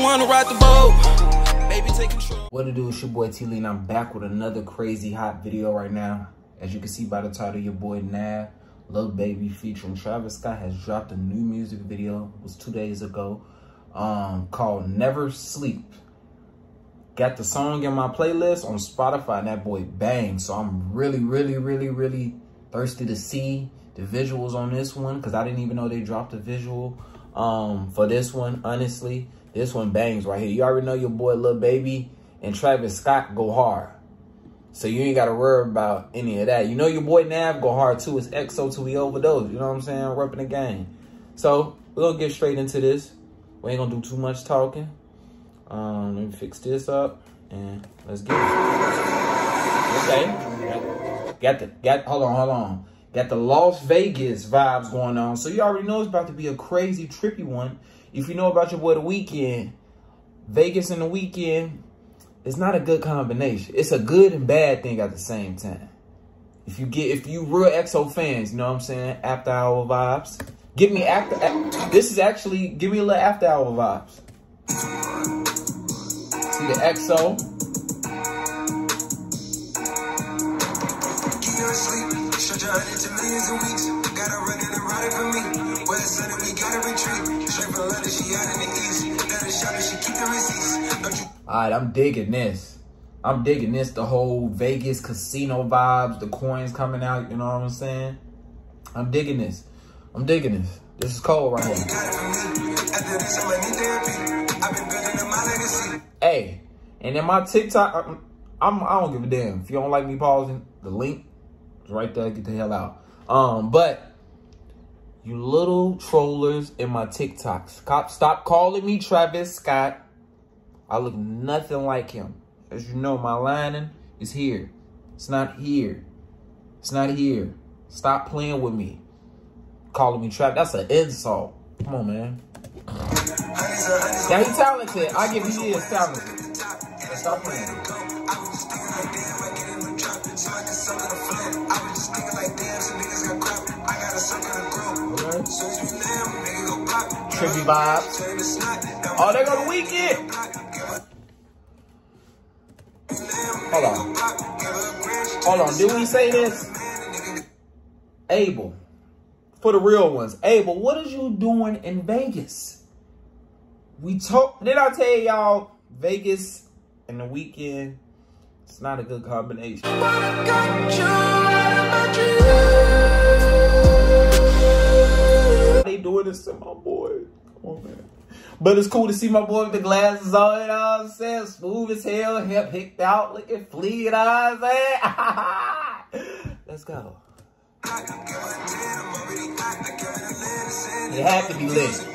wanna ride the boat. Baby, take control. What it do? It's your boy T Lee, and I'm back with another crazy hot video right now. As you can see by the title, your boy Nav, Lil Baby featuring Travis Scott has dropped a new music video. It was 2 days ago, called Never Sleep. Got the song in my playlist on Spotify, and that boy bang. So I'm really thirsty to see the visuals on this one, because I didn't even know they dropped a visual for this one. Honestly, this one bangs right here. You already know your boy Lil Baby and Travis Scott go hard, so you ain't got to worry about any of that. You know your boy Nav go hard too. It's EXO till we overdose. You know what I'm saying? Repping the game. So we're gonna get straight into this. We ain't gonna do too much talking. Let me fix this up and let's get it. Okay. Hold on. Got the Las Vegas vibes going on. So you already know it's about to be a crazy, trippy one. If you know about your boy The Weeknd, Vegas and The Weeknd, it's not a good combination. It's a good and bad thing at the same time. If you real EXO fans, you know what I'm saying? After hour vibes. Give me give me a little after hour vibes. See the EXO. Alright, I'm digging this. The whole Vegas casino vibes, the coins coming out, you know what I'm saying? I'm digging this. This is cold right here. Hey, and in my TikTok, I don't give a damn. If you don't like me pausing, the link is right there. Get the hell out. But you little trollers in my TikToks, stop calling me Travis Scott. I look nothing like him. As you know, my lining is here. It's not here. Stop playing with me. Calling me Travis. That's an insult. Come on, man. Now he's talented. I give you his talented. Stop playing. Okay. Trippy vibes. Oh, there go The Weeknd. Hold on. Did we say this? Abel. For the real ones. Abel, what are you doing in Vegas? Did I tell y'all Vegas and The Weeknd, it's not a good combination. They doing this to my boy. Come on, man. But it's cool to see my boy with the glasses on, you know what I'm saying? Smooth as hell, hip hicked out, looking fleet, you know what I'm saying? Let's go. It had to be lit.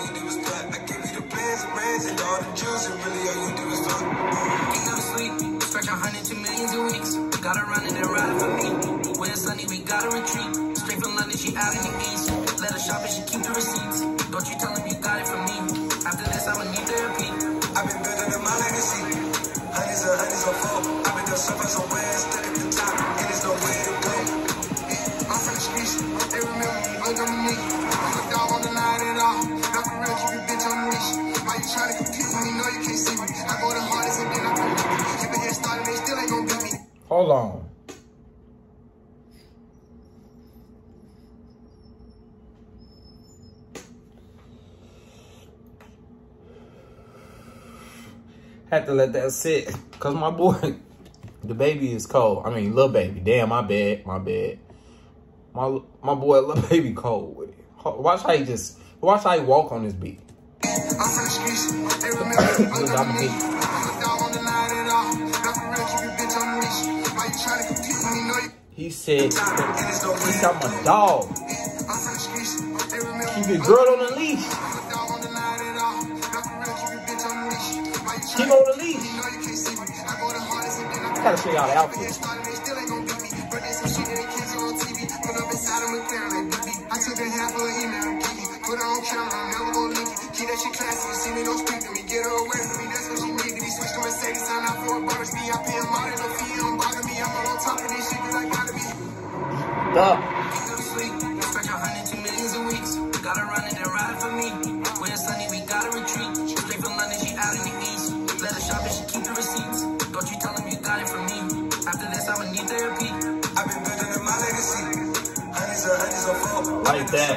Gotta run in and ride for me. When it's sunny, we gotta retreat. Straight from London, she out in the east. Let her shop and she keep the receipts. Don't you tell him you got it from me. After this, I'ma need therapy. I've been building my legacy. Hundreds of folk. I've been doing something somewhere, stuck at the top, and there's no way to go. I'm from the streets, they remember me, look on me. I'm a dog on the line at all. Not for real, keep your bitch on the leash. Why you trying to compete when you know you can't see me? I go the hardest and then I go. Keep it here started, they still ain't gonna beat me. Hold on. Had to let that sit, cause my boy, The Baby is cold. I mean, Lil Baby. Damn, my bad. My boy, Lil Baby cold with it. Watch how he walk on this beat. He said, he's a dog. Keep your girl on the leash. Keep on the leash. I gotta show y'all the outfit. I took a half of an email, put her on camera, I'm never gonna leave. Keep that shit classy, you see me, don't speak to me. Get her away from me, that's what she need. Did he switch to Mercedes, sign out for a Burberry? I pay him out in the fee, don't bother me. I'm on top of this shit, cause I gotta be. Stop. Go to sleep, stretch 102 millions a week. Gotta run it and ride for me. When it's sunny, we gotta retreat. Straight from London, she out. Like that.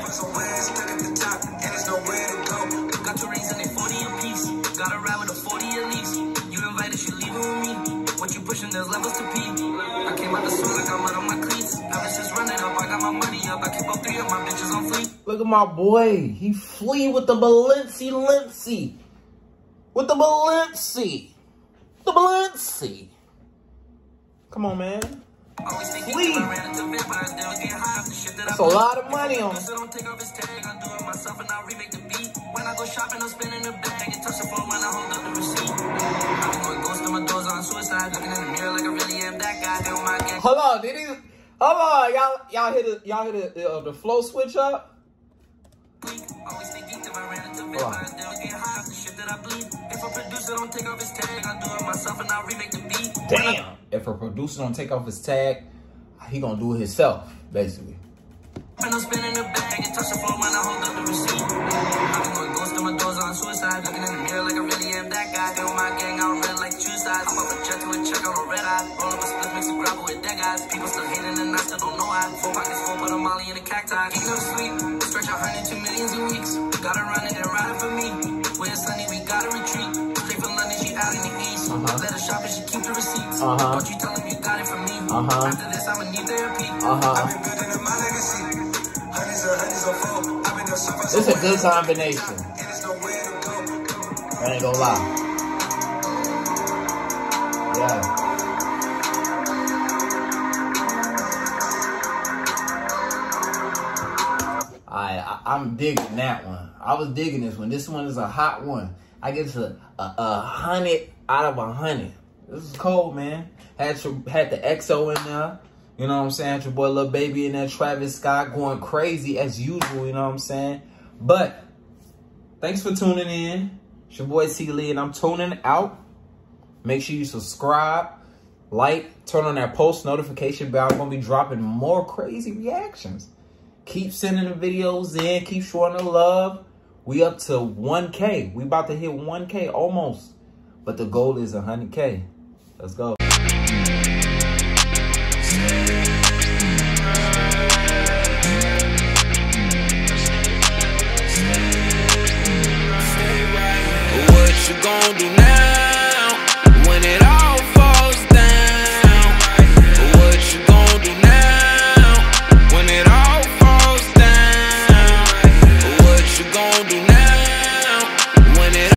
Got two rings and they 40 apiece. Gotta ride with a 40 at least. You invited, she leaving with me. What you pushing, there's levels to pee. I came out the swing like I'm out on my cleats. Ever since running up, I got my money up. I keep up 3 of my bitches on fleek. Look at my boy. He flee with the Balenci. With the Balenci. The Balenci. Come on, man. Flee. That's a lot of money on it. Don't take off his tag. I do it myself and I remake the beat. When I go shopping, I'm spinning the bag and touch the phone when I hold up the receipt. I've been going ghost on my doors on suicide. Looking in the mirror like I really am that guy. Feel my gang. Hold on, did he? Hold on, y'all hit the flow switch up. Always think geeked if I ran into vampires. They don't get high off the shit that I bleed. If a producer don't take off his tag, I do it myself and I remake the beat. Damn. If a producer don't take off his tag, he gonna do it himself, basically. When I'm spinning the bag and touch the phone when I hold up the receipt. I've been going ghost on my doors on suicide. Looking in the mirror like I really am that guy. Feel my gang out red like two sides. I'm up a jet to a check on a red eye. Roll up a split, mix a gravel with dead guys. People still hating and I still don't know why. 4 pockets full, put a molly in a cacti. Ain't no sleep. Stretch out 100 to millions in weeks. Gotta run it and ride it for me. When it's sunny, we gotta retreat. Straight from London, she out in the east. Let her shop and she keep the receipts. Don't you tell him you got it from me. After this, I'ma need therapy. I've been building up my legacy. It's a good combination. I ain't gonna lie. Yeah. I'm digging that one. I was digging this one. This one is a hot one. I get a 100 out of 100. This is cold, man. Had the XO in there. You know what I'm saying? Your boy Lil Baby in there, Travis Scott going crazy as usual, you know what I'm saying? But thanks for tuning in. It's your boy T Lee and I'm tuning out. Make sure you subscribe, like, turn on that post notification bell. I'm gonna be dropping more crazy reactions. Keep sending the videos in, keep showing the love. We up to 1K. We about to hit 1K almost. But the goal is 100K. Let's go. Yeah.